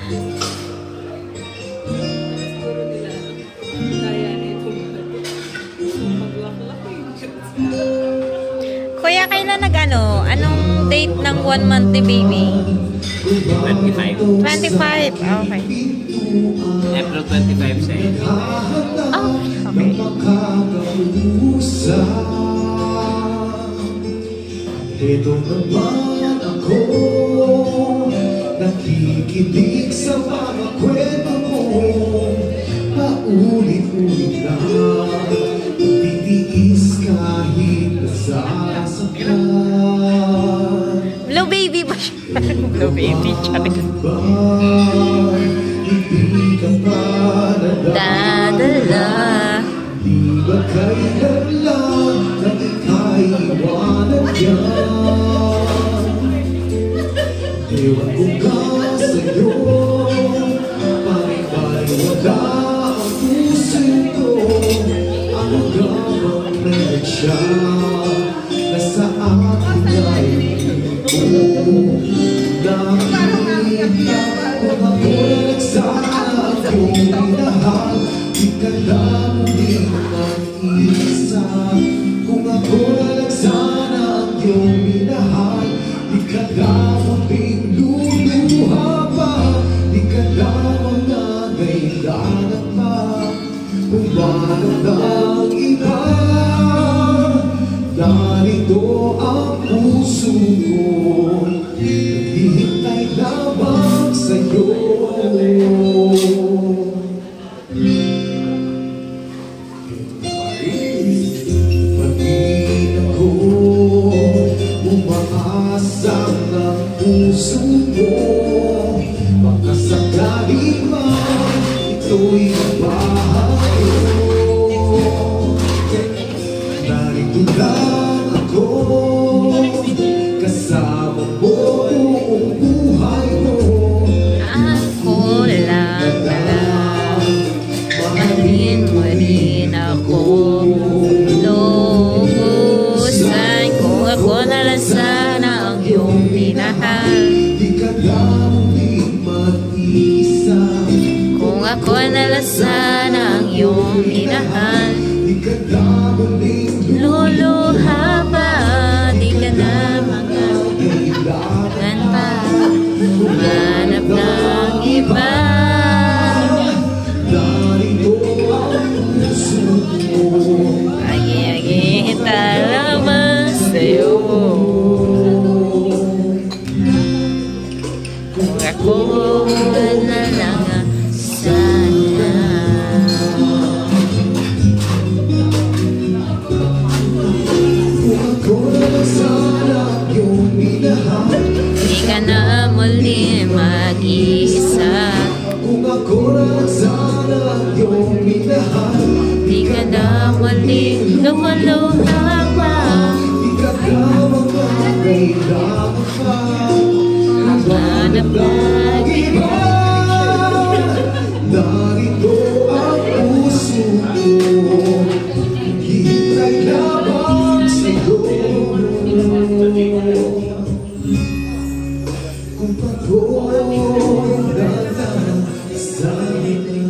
Kuya, kailan nag-ano? Anong date ng 1 month ni baby? 25. 25. Okay. April 25 siya. Oh, okay. Ito naman ako, nakikinig sa mga kwento mo, paulit-ulit na, titiis kahit nasasaktan. Blue baby ba siya? Blue baby siya. Hindi ka pa Dadala. di ba kailan lang na ikaiwanan yan? Ewan ko ka sa'yo, pare-pare-wala ang puso ko. Ano ka bang meron siya na sa akin ay mo? Dahil kung ako nagsana kong minahal, di ka lang din mag-isa. Kung ako nagsana ang iyong minahal, di ka lamang din luluha pa, di ka lamang nangailangan pa. Kung bakit ang iba, narito ang puso ko, naghihintay lamang sa'yo. Pag-ibig ako, umaasa ng puso mo, baka sakali man ito'y mabahago. Narito lang ako, kasama mo buong buhay mo. Ako lang mahalin mo rin ako. Lubusan kung ako na lang sana ang iyong minahal. Di ka lamang din mag-isa. Kung ako na lang sana ang iyong minahal. Di ka lamang din Luluha pa, di ka na kailangan pa. Manap ng iba. narito ang puso mo. Agi-agi lamang sa'yo. Kung ako na lang sana. Kung ako na sana ang iyong minahal, Di ka na muli mag-isa. kung ako na sana ang iyong minahal, Di ka na muli lumuluha pa. di ka lamang kailangan pa. Manap ng iba. Narito ang puso ko, hihintay lamang sa'yo. Kung patuloy na lang sa'yo.